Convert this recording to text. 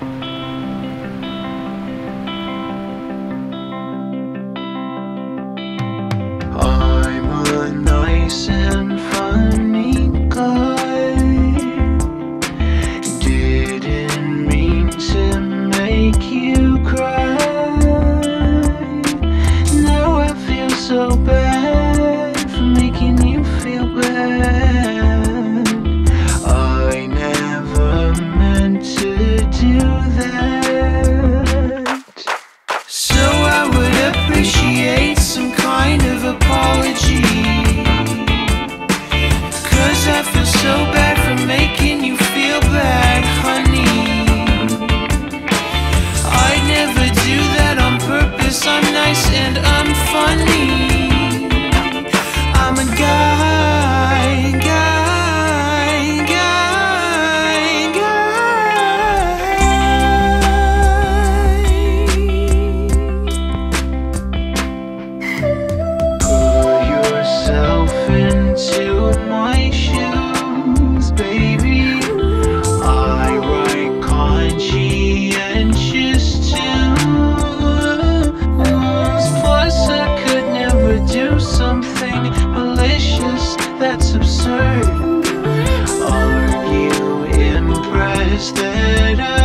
I'm a nice and funny guy. Didn't mean to make you cry. Now I feel so bad for making you feel bad. I never meant to do that. So I would appreciate some kind of apology, 'cause I feel so bad for making you feel bad, honey. I'd never do that on purpose. I'm nice and I'm funny. I'm a guy, guy, guy, guy. Put yourself into my shoes, baby. I write conscientious tunes. Plus I could never do something malicious. That's absurd. Are you impressed that I